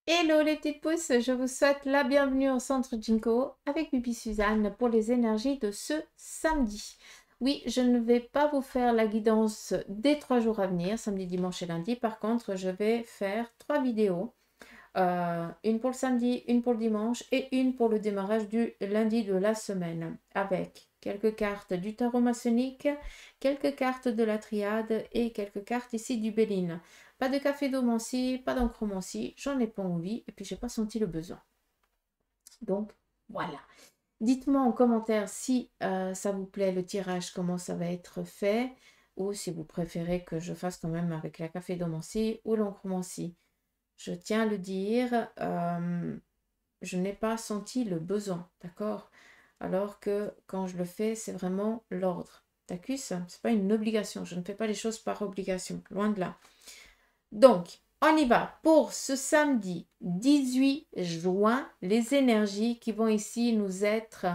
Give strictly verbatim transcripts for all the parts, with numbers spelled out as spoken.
Hello les petites pousses, je vous souhaite la bienvenue au centre Jinko avec Bibi Suzanne pour les énergies de ce samedi. Oui, je ne vais pas vous faire la guidance des trois jours à venir, samedi, dimanche et lundi. Par contre, je vais faire trois vidéos. Euh, une pour le samedi, une pour le dimanche et une pour le démarrage du lundi de la semaine avec quelques cartes du tarot maçonnique, quelques cartes de la triade et quelques cartes ici du Béline. Pas de café d'omancie, pas d'encromancie, j'en ai pas envie et puis j'ai pas senti le besoin. Donc voilà. Dites-moi en commentaire si euh, ça vous plaît le tirage, comment ça va être fait, ou si vous préférez que je fasse quand même avec la café d'omancie ou l'encromancie. Je tiens à le dire, euh, je n'ai pas senti le besoin, d'accord? Alors que quand je le fais, c'est vraiment l'ordre. D'accord? C'est pas une obligation. Je ne fais pas les choses par obligation, loin de là. Donc, on y va pour ce samedi dix-huit juin, les énergies qui vont ici nous être,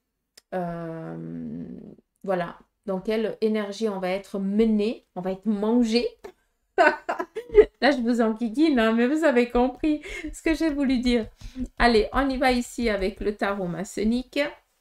euh, voilà, dans quelle énergie on va être mené, on va être mangé. Là, je vous enquiquine, hein, mais vous avez compris ce que j'ai voulu dire. Allez, on y va ici avec le tarot maçonnique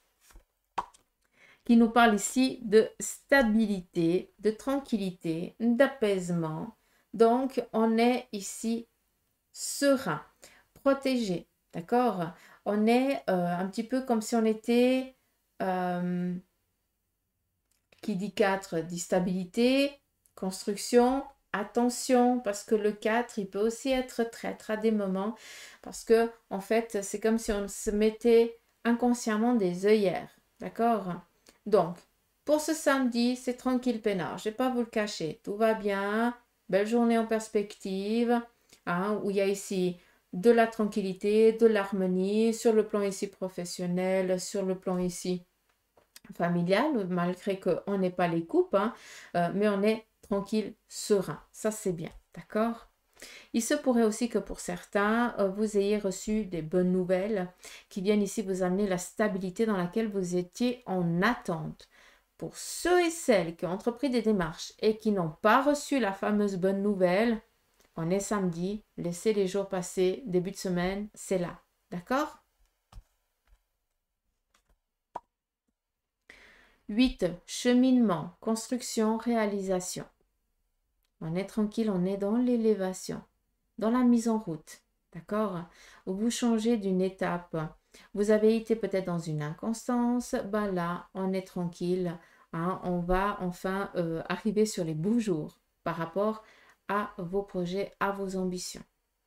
qui nous parle ici de stabilité, de tranquillité, d'apaisement. Donc, on est ici serein, protégé, d'accord? On est euh, un petit peu comme si on était, euh, qui dit quatre, dit stabilité, construction, attention, parce que le quatre, il peut aussi être traître à des moments, parce que en fait, c'est comme si on se mettait inconsciemment des œillères, d'accord? Donc, pour ce samedi, c'est tranquille peinard, je ne vais pas vous le cacher, tout va bien, belle journée en perspective, hein, où il y a ici de la tranquillité, de l'harmonie, sur le plan ici professionnel, sur le plan ici familial, malgré qu'on n'ait pas les coupes, hein, euh, mais on est tranquille, serein. Ça, c'est bien, d'accord? Il se pourrait aussi que pour certains, euh, vous ayez reçu des bonnes nouvelles qui viennent ici vous amener la stabilité dans laquelle vous étiez en attente. Pour ceux et celles qui ont entrepris des démarches et qui n'ont pas reçu la fameuse bonne nouvelle, on est samedi, laissez les jours passer, début de semaine, c'est là. D'accord? huit. Cheminement, construction, réalisation. On est tranquille, on est dans l'élévation, dans la mise en route. D'accord? Vous changez d'une étape. Vous avez été peut-être dans une inconstance. Ben là, on est tranquille. Hein, on va enfin euh, arriver sur les beaux jours par rapport à vos projets, à vos ambitions.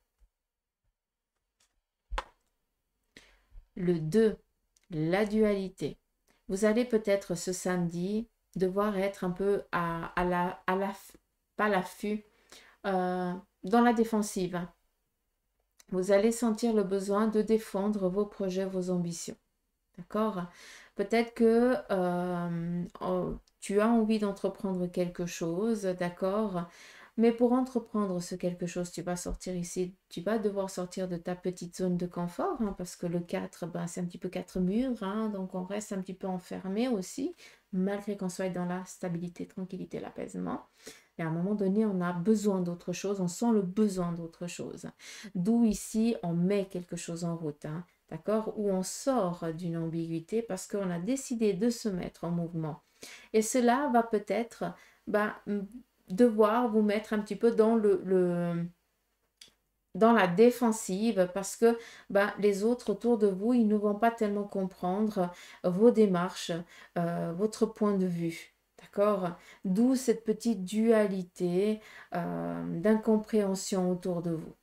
Le deux. La dualité. Vous allez peut-être ce samedi devoir être un peu à, à la, à la, pas l'affût, euh, dans la défensive. Vous allez sentir le besoin de défendre vos projets, vos ambitions. D'accord? Peut-être que euh, oh, tu as envie d'entreprendre quelque chose, d'accord? Mais pour entreprendre ce quelque chose, tu vas sortir ici, tu vas devoir sortir de ta petite zone de confort, hein, parce que le quatre, ben, c'est un petit peu quatre murs, hein, donc on reste un petit peu enfermé aussi, malgré qu'on soit dans la stabilité, tranquillité, l'apaisement. Et à un moment donné, on a besoin d'autre chose, on sent le besoin d'autre chose. D'où ici, on met quelque chose en route, hein, d'accord? Où on sort d'une ambiguïté parce qu'on a décidé de se mettre en mouvement. Et cela va peut-être ben, devoir vous mettre un petit peu dans le, le dans la défensive parce que ben, les autres autour de vous, ils ne vont pas tellement comprendre vos démarches, euh, votre point de vue. D'accord? D'où cette petite dualité euh, d'incompréhension autour de vous.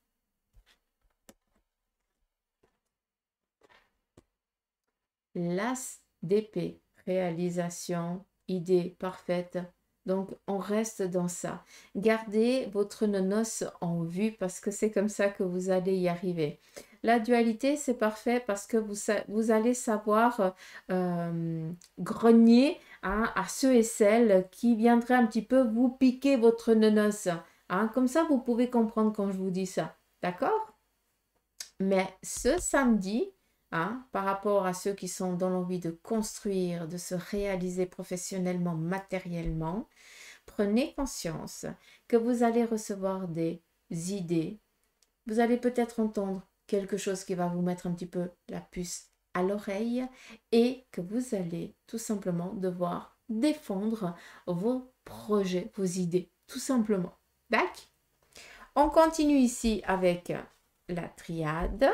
L'as d'épée, réalisation, idée parfaite. Donc, on reste dans ça. Gardez votre nonos en vue parce que c'est comme ça que vous allez y arriver. La dualité, c'est parfait parce que vous, vous allez savoir euh, grogner, hein, à ceux et celles qui viendraient un petit peu vous piquer votre nonos. Hein. Comme ça, vous pouvez comprendre quand je vous dis ça. D'accord? Mais ce samedi, hein, par rapport à ceux qui sont dans l'envie de construire, de se réaliser professionnellement, matériellement, prenez conscience que vous allez recevoir des idées, vous allez peut-être entendre quelque chose qui va vous mettre un petit peu la puce à l'oreille et que vous allez tout simplement devoir défendre vos projets, vos idées, tout simplement. D'accord? On continue ici avec la triade.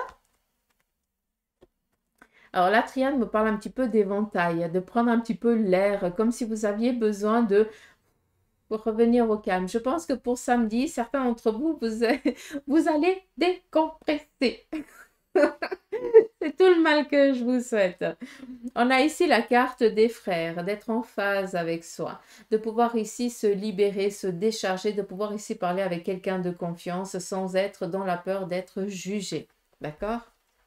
Alors la triade me parle un petit peu d'éventail, de prendre un petit peu l'air, comme si vous aviez besoin de pour revenir au calme. Je pense que pour samedi, certains d'entre vous, vous, vous allez décompresser. C'est tout le mal que je vous souhaite. On a ici la carte des frères, d'être en phase avec soi, de pouvoir ici se libérer, se décharger, de pouvoir ici parler avec quelqu'un de confiance sans être dans la peur d'être jugé. D'accord?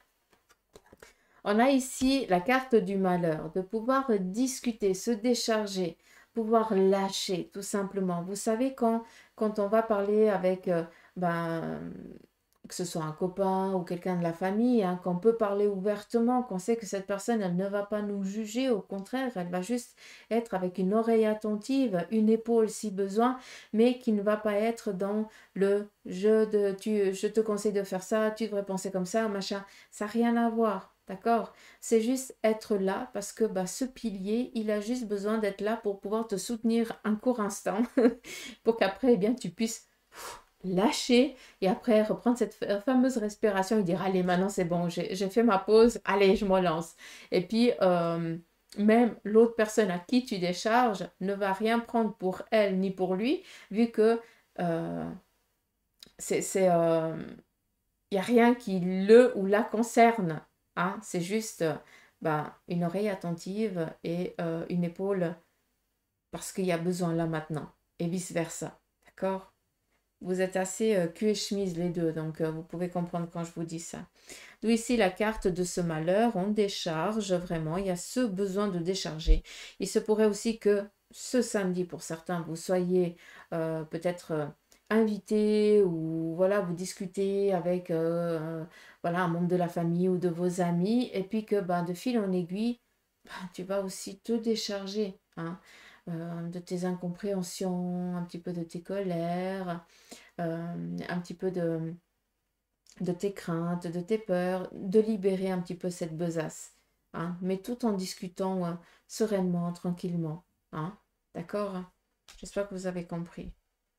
On a ici la carte du malheur, de pouvoir discuter, se décharger, pouvoir lâcher tout simplement. Vous savez, quand, quand on va parler avec, euh, ben, que ce soit un copain ou quelqu'un de la famille, hein, qu'on peut parler ouvertement, qu'on sait que cette personne, elle ne va pas nous juger, au contraire, elle va juste être avec une oreille attentive, une épaule si besoin, mais qui ne va pas être dans le je, de, tu, je te conseille de faire ça, tu devrais penser comme ça, machin. Ça n'a rien à voir. D'accord? C'est juste être là parce que bah, ce pilier, il a juste besoin d'être là pour pouvoir te soutenir un court instant pour qu'après, eh bien, tu puisses lâcher et après reprendre cette fameuse respiration et dire allez, maintenant c'est bon, j'ai fait ma pause, allez, je me lance. Et puis, euh, même l'autre personne à qui tu décharges ne va rien prendre pour elle ni pour lui, vu que euh, c'est, c'est, euh, il n'y a rien qui le ou la concerne. Hein? C'est juste euh, ben, une oreille attentive et euh, une épaule parce qu'il y a besoin là maintenant et vice-versa. D'accord? Vous êtes assez euh, cul et chemise les deux, donc euh, vous pouvez comprendre quand je vous dis ça. D'où ici la carte de ce malheur, on décharge vraiment, il y a ce besoin de décharger. Il se pourrait aussi que ce samedi, pour certains, vous soyez euh, peut-être euh, invité ou voilà, vous discutez avec euh, voilà, un membre de la famille ou de vos amis, et puis que ben, de fil en aiguille, ben, tu vas aussi te décharger. Hein, euh, de tes incompréhensions, un petit peu de tes colères, euh, un petit peu de, de tes craintes, de tes peurs, de libérer un petit peu cette besace. Hein, mais tout en discutant euh, sereinement, tranquillement. Hein, d'accord? J'espère que vous avez compris.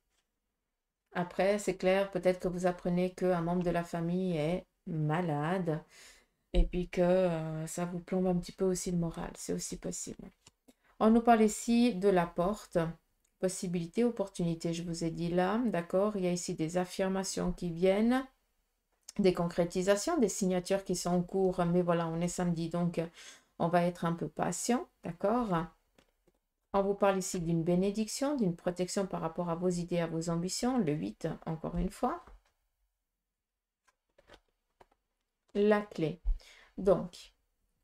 Après, c'est clair, peut-être que vous apprenez qu'un membre de la famille est malade et puis que euh, ça vous plombe un petit peu aussi le moral. C'est aussi possible. On nous parle ici de la porte. Possibilité, opportunité, je vous ai dit là, d'accord? Il y a ici des affirmations qui viennent, des concrétisations, des signatures qui sont en cours, mais voilà, on est samedi, donc on va être un peu patient, d'accord? On vous parle ici d'une bénédiction, d'une protection par rapport à vos idées, à vos ambitions, le huit, encore une fois. La clé. Donc,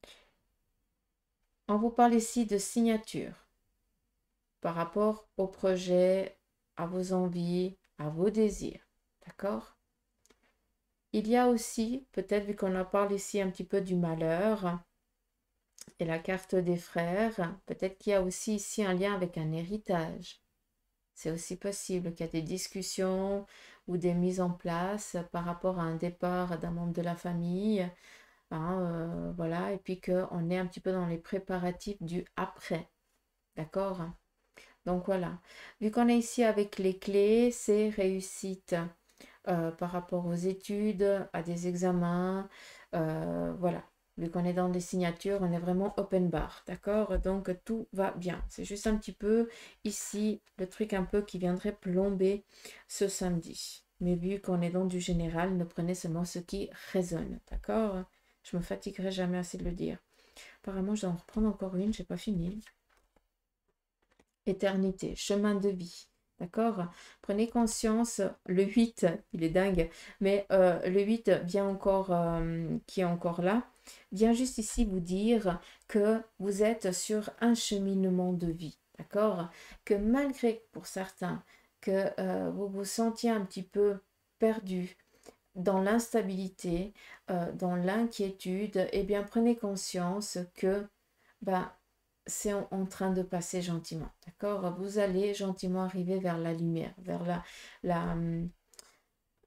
on vous parle ici de signature par rapport au projet, à vos envies, à vos désirs, d'accord? Il y a aussi, peut-être vu qu'on en parle ici un petit peu du malheur et la carte des frères, peut-être qu'il y a aussi ici un lien avec un héritage. C'est aussi possible qu'il y a des discussions ou des mises en place par rapport à un départ d'un membre de la famille. Hein, euh, voilà, et puis qu'on est un petit peu dans les préparatifs du après. D'accord? Donc voilà. Vu qu'on est ici avec les clés, c'est réussite. Euh, par rapport aux études, à des examens. Euh, voilà, vu qu'on est dans des signatures, on est vraiment open bar, d'accord? Donc tout va bien. C'est juste un petit peu ici le truc un peu qui viendrait plomber ce samedi. Mais vu qu'on est dans du général, ne prenez seulement ce qui résonne, d'accord? Je me fatiguerai jamais assez de le dire. Apparemment, je dois en reprendre encore une, j'ai pas fini. Éternité, chemin de vie. D'accord? Prenez conscience, le huit, il est dingue, mais euh, le huit vient encore, euh, qui est encore là, vient juste ici vous dire que vous êtes sur un cheminement de vie. D'accord? Que malgré, pour certains, que euh, vous vous sentiez un petit peu perdu dans l'instabilité, euh, dans l'inquiétude, eh bien prenez conscience que ben, c'est en, en train de passer gentiment, d'accord? Vous allez gentiment arriver vers la lumière, vers la, la, hum,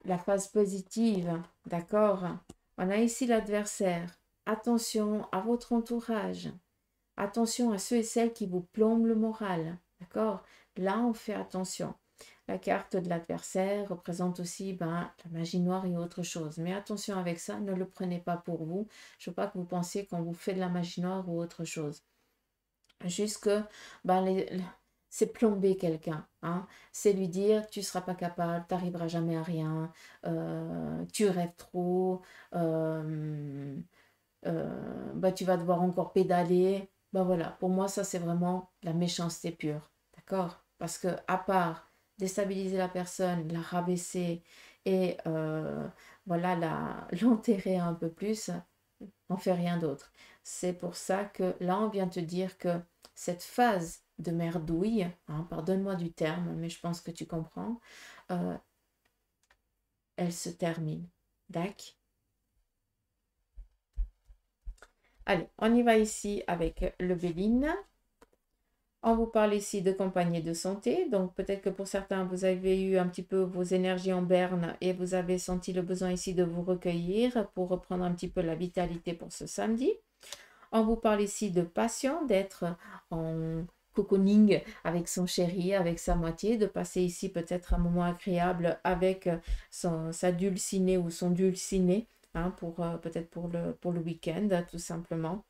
la phase positive, d'accord? On a ici l'adversaire. Attention à votre entourage. Attention à ceux et celles qui vous plombent le moral, d'accord? Là, on fait attention. La carte de l'adversaire représente aussi ben, la magie noire et autre chose. Mais attention avec ça, ne le prenez pas pour vous. Je ne veux pas que vous pensiez qu'on vous fait de la magie noire ou autre chose. Juste que ben, les, les- c'est plomber quelqu'un. Hein? C'est lui dire, tu ne seras pas capable, tu n'arriveras jamais à rien, euh, tu rêves trop, euh, euh, bah, tu vas devoir encore pédaler. Bah voilà, pour moi, ça, c'est vraiment la méchanceté pure. D'accord? Parce que, à part déstabiliser la personne, la rabaisser et euh, voilà, la, l'enterrer un peu plus, on fait rien d'autre. C'est pour ça que là, on vient te dire que cette phase de merdouille, hein, pardonne-moi du terme, mais je pense que tu comprends, euh, elle se termine. D'accord? Allez, on y va ici avec le Béline. On vous parle ici de compagnie de santé. Donc, peut-être que pour certains, vous avez eu un petit peu vos énergies en berne et vous avez senti le besoin ici de vous recueillir pour reprendre un petit peu la vitalité pour ce samedi. On vous parle ici de passion, d'être en cocooning avec son chéri, avec sa moitié, de passer ici peut-être un moment agréable avec son, sa dulcinée ou son dulciné, hein, pour, euh, peut-être pour le, pour le week-end, tout simplement.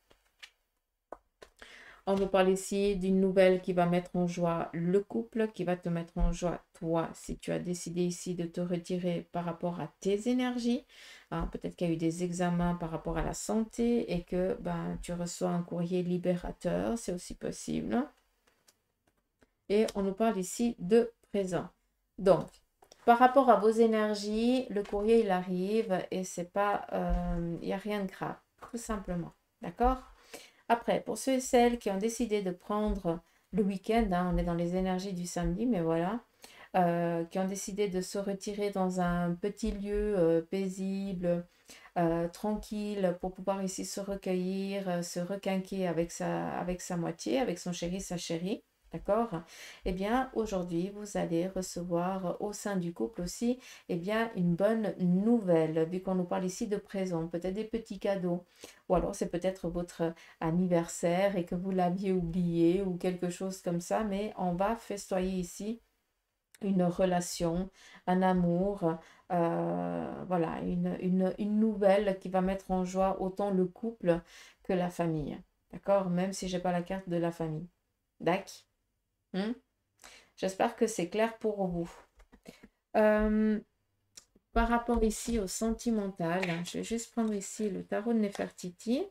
On vous parle ici d'une nouvelle qui va mettre en joie le couple, qui va te mettre en joie toi, si tu as décidé ici de te retirer par rapport à tes énergies. Hein, peut-être qu'il y a eu des examens par rapport à la santé et que ben, tu reçois un courrier libérateur, c'est aussi possible. Et on nous parle ici de présent. Donc, par rapport à vos énergies, le courrier il arrive et c'est pas, euh, il n'y a rien de grave, tout simplement. D'accord? Après, pour ceux et celles qui ont décidé de prendre le week-end, hein, on est dans les énergies du samedi, mais voilà, euh, qui ont décidé de se retirer dans un petit lieu euh, paisible, euh, tranquille, pour pouvoir ici se recueillir, euh, se requinquer avec sa, avec sa moitié, avec son chéri, sa chérie. D'accord? Eh bien, aujourd'hui, vous allez recevoir au sein du couple aussi, eh bien, une bonne nouvelle, vu qu'on nous parle ici de présent, peut-être des petits cadeaux, ou alors c'est peut-être votre anniversaire et que vous l'aviez oublié ou quelque chose comme ça, mais on va festoyer ici une relation, un amour, euh, voilà, une, une, une nouvelle qui va mettre en joie autant le couple que la famille. D'accord? Même si je n'ai pas la carte de la famille. D'accord? Hmm. J'espère que c'est clair pour vous. Euh, par rapport ici au sentimental, je vais juste prendre ici le tarot de Nefertiti.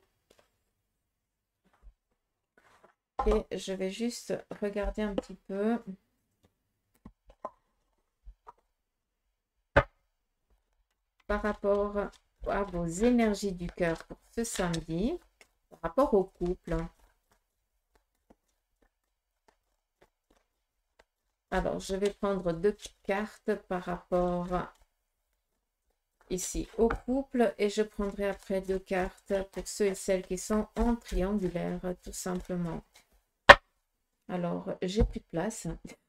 Et je vais juste regarder un petit peu. Par rapport à vos énergies du cœur pour ce samedi, par rapport au couple. Alors, je vais prendre deux cartes par rapport ici au couple et je prendrai après deux cartes pour ceux et celles qui sont en triangulaire, tout simplement. Alors, j'ai plus de place.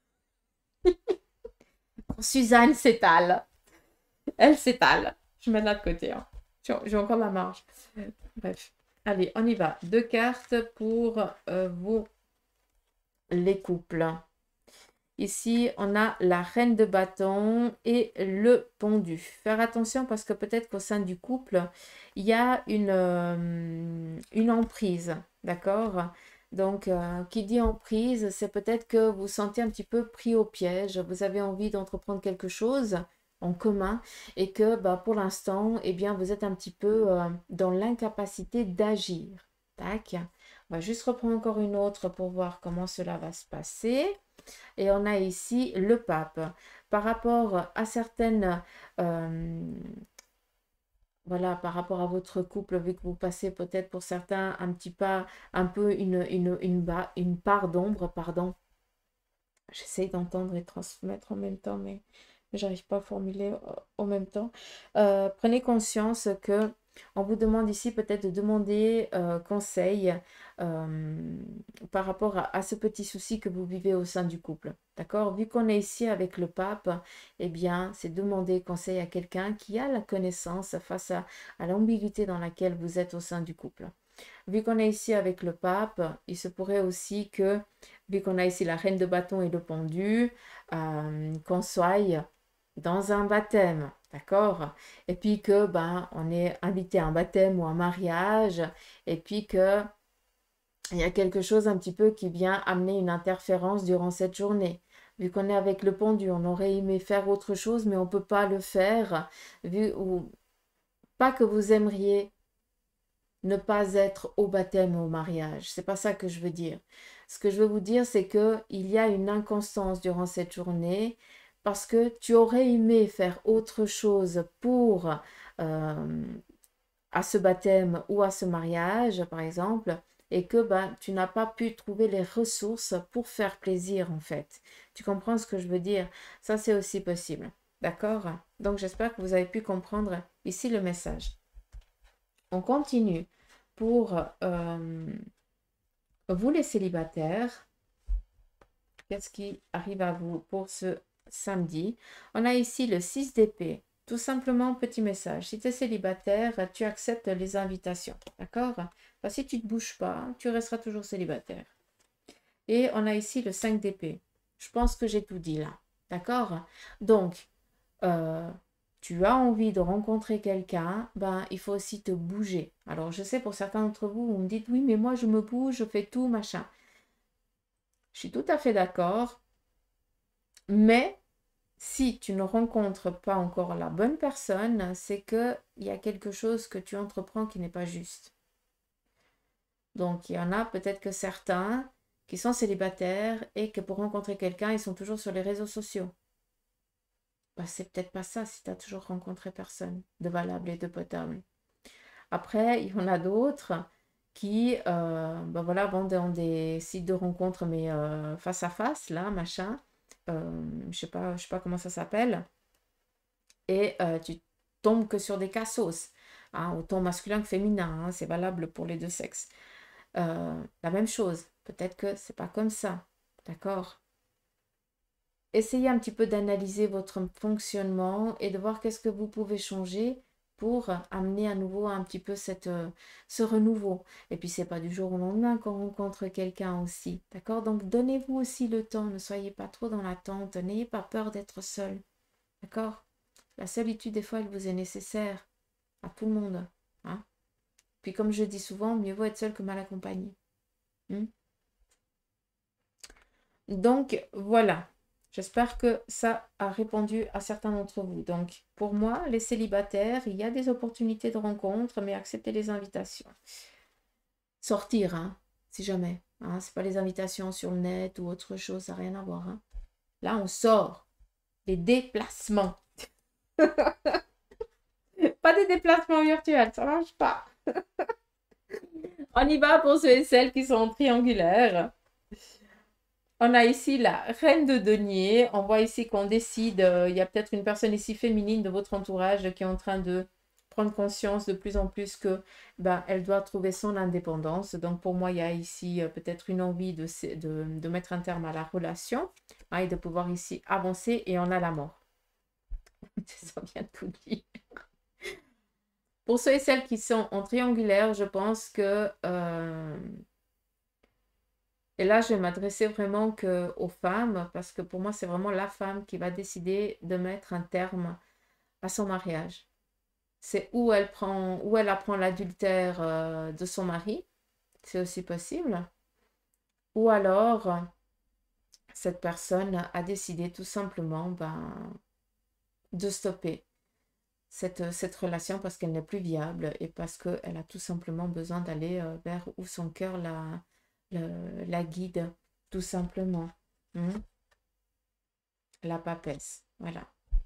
Suzanne s'étale. Elle s'étale. Je mets de l'autre côté. Hein. J'ai encore la marge. Bref. Allez, on y va. Deux cartes pour euh, vous, les couples. Ici, on a la reine de bâton et le pendu. Faire attention parce que peut-être qu'au sein du couple, il y a une, euh, une emprise. D'accord? Donc, euh, qui dit emprise, c'est peut-être que vous vous sentez un petit peu pris au piège. Vous avez envie d'entreprendre quelque chose en commun et que bah, pour l'instant, eh bien, vous êtes un petit peu euh, dans l'incapacité d'agir. Tac. On va juste reprendre encore une autre pour voir comment cela va se passer. Et on a ici le pape. Par rapport à certaines... euh, voilà, par rapport à votre couple, vu que vous passez peut-être pour certains un petit pas, un peu une, une, une, ba- une part d'ombre, pardon. J'essaie d'entendre et transmettre en même temps, mais j'arrive pas à formuler euh, en même temps. Euh, prenez conscience que On vous demande ici peut-être de demander euh, conseil euh, par rapport à, à ce petit souci que vous vivez au sein du couple. D'accord? Vu qu'on est ici avec le pape, eh bien, c'est demander conseil à quelqu'un qui a la connaissance face à, à l'ambiguïté dans laquelle vous êtes au sein du couple. Vu qu'on est ici avec le pape, il se pourrait aussi que, vu qu'on a ici la reine de bâton et le pendu, euh, qu'on soit dans un baptême, d'accord? Et puis que, ben, on est invité à un baptême ou un mariage, et puis que il y a quelque chose un petit peu qui vient amener une interférence durant cette journée. Vu qu'on est avec le pendu, on aurait aimé faire autre chose, mais on ne peut pas le faire, vu ou pas que vous aimeriez ne pas être au baptême ou au mariage. C'est pas ça que je veux dire. Ce que je veux vous dire, c'est que il y a une inconstance durant cette journée parce que tu aurais aimé faire autre chose pour euh, à ce baptême ou à ce mariage, par exemple, et que ben, tu n'as pas pu trouver les ressources pour faire plaisir, en fait. Tu comprends ce que je veux dire? Ça, c'est aussi possible. D'accord? Donc, j'espère que vous avez pu comprendre ici le message. On continue pour euh, vous les célibataires. Qu'est-ce qui arrive à vous pour ce samedi? On a ici le six d'épée. Tout simplement, petit message. Si tu es célibataire, tu acceptes les invitations. D'accord? Enfin, si tu ne te bouges pas, tu resteras toujours célibataire. Et on a ici le cinq d'épée. Je pense que j'ai tout dit là. D'accord? Donc, euh, tu as envie de rencontrer quelqu'un, ben, il faut aussi te bouger. Alors, je sais, pour certains d'entre vous, vous me dites, oui, mais moi, je me bouge, je fais tout, machin. Je suis tout à fait d'accord, mais si tu ne rencontres pas encore la bonne personne, c'est qu'il y a quelque chose que tu entreprends qui n'est pas juste. Donc, il y en a peut-être que certains qui sont célibataires et que pour rencontrer quelqu'un, ils sont toujours sur les réseaux sociaux. Bah, c'est peut-être pas ça si tu as toujours rencontré personne de valable et de potable. Après, il y en a d'autres qui euh, bah voilà, vont dans des sites de rencontres, mais euh, face à face, là, machin. Euh, je sais pas, je sais pas comment ça s'appelle. Et euh, tu tombes que sur des cassos, hein, autant masculin que féminin, hein, c'est valable pour les deux sexes. Euh, la même chose, peut-être que c'est pas comme ça, d'accord? Essayez un petit peu d'analyser votre fonctionnement et de voir qu'est-ce que vous pouvez changer pour amener à nouveau un petit peu cette, euh, ce renouveau. Et puis, c'est pas du jour au lendemain qu'on rencontre quelqu'un aussi, d'accord? Donc, donnez-vous aussi le temps, ne soyez pas trop dans l'attente, n'ayez pas peur d'être seul, d'accord? La solitude, des fois, elle vous est nécessaire à tout le monde, hein? Puis, comme je dis souvent, mieux vaut être seul que mal accompagné. Hmm. Donc, voilà. J'espère que ça a répondu à certains d'entre vous. Donc, pour moi, les célibataires, il y a des opportunités de rencontre, mais acceptez les invitations. Sortir, hein, si jamais. Hein, ce n'est pas les invitations sur le net ou autre chose, ça n'a rien à voir. Hein. Là, on sort. Les déplacements. Pas des déplacements virtuels, ça ne marche pas. On y va pour ceux et celles qui sont triangulaires. On a ici la reine de denier. On voit ici qu'on décide, euh, il y a peut-être une personne ici féminine de votre entourage qui est en train de prendre conscience de plus en plus que ben, elle doit trouver son indépendance. Donc pour moi, il y a ici euh, peut-être une envie de, de, de mettre un terme à la relation hein, et de pouvoir ici avancer et on a la mort. Ça vient de tout dire. Pour ceux et celles qui sont en triangulaire, je pense que... Euh, Et là, je vais m'adresser vraiment que aux femmes, parce que pour moi, c'est vraiment la femme qui va décider de mettre un terme à son mariage. C'est où elle prend, où elle apprend l'adultère euh, de son mari, c'est aussi possible. Ou alors, cette personne a décidé tout simplement ben, de stopper cette, cette relation parce qu'elle n'est plus viable et parce qu'elle a tout simplement besoin d'aller euh, vers où son cœur la, le- la guide, tout simplement. Hmm. La papesse, voilà.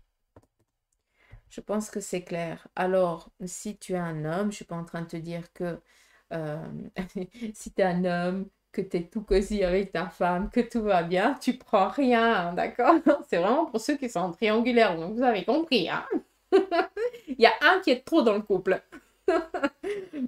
Je pense que c'est clair. Alors, si tu es un homme, je ne suis pas en train de te dire que euh, si tu es un homme, que tu es tout cosy avec ta femme, que tout va bien, tu prends rien, d'accord? C'est vraiment pour ceux qui sont triangulaires, donc vous avez compris, hein? Il y a un qui est trop dans le couple.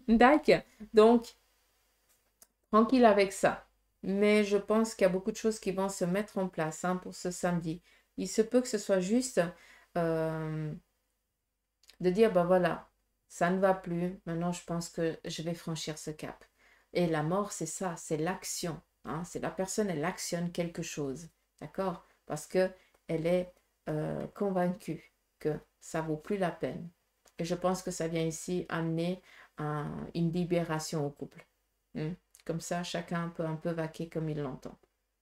D'accord. Donc, tranquille avec ça. Mais je pense qu'il y a beaucoup de choses qui vont se mettre en place hein, pour ce samedi. Il se peut que ce soit juste euh, de dire, ben voilà, ça ne va plus. Maintenant, je pense que je vais franchir ce cap. Et la mort, c'est ça, c'est l'action. Hein, c'est la personne, elle actionne quelque chose. D'accord? Parce que elle est euh, convaincue que ça vaut plus la peine. Et je pense que ça vient ici amener un- une libération au couple. Hmm. Comme ça, chacun peut un peu vaquer comme il l'entend.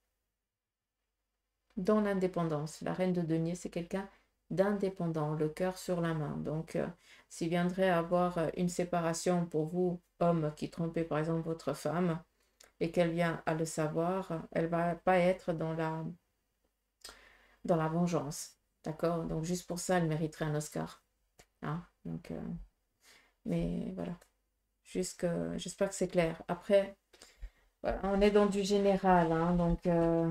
Dans l'indépendance, la reine de denier, c'est quelqu'un d'indépendant, le cœur sur la main. Donc, euh, s'il viendrait avoir euh, une séparation pour vous, homme qui trompez par exemple votre femme, et qu'elle vient à le savoir, elle va pas être dans la, dans la vengeance. D'accord? Donc, juste pour ça, elle mériterait un Oscar. Hein? Donc, euh, mais voilà. Juste que, j'espère que c'est clair. Après, voilà, on est dans du général, hein, donc euh,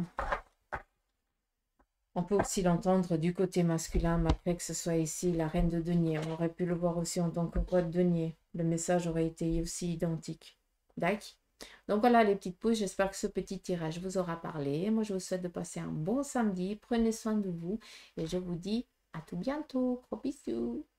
on peut aussi l'entendre du côté masculin, mais après que ce soit ici la reine de denier, on aurait pu le voir aussi en tant que roi de denier. Le message aurait été aussi identique. D'accord? Donc voilà les petites pouces, j'espère que ce petit tirage vous aura parlé. Moi je vous souhaite de passer un bon samedi, prenez soin de vous et je vous dis à tout bientôt. Gros bisous.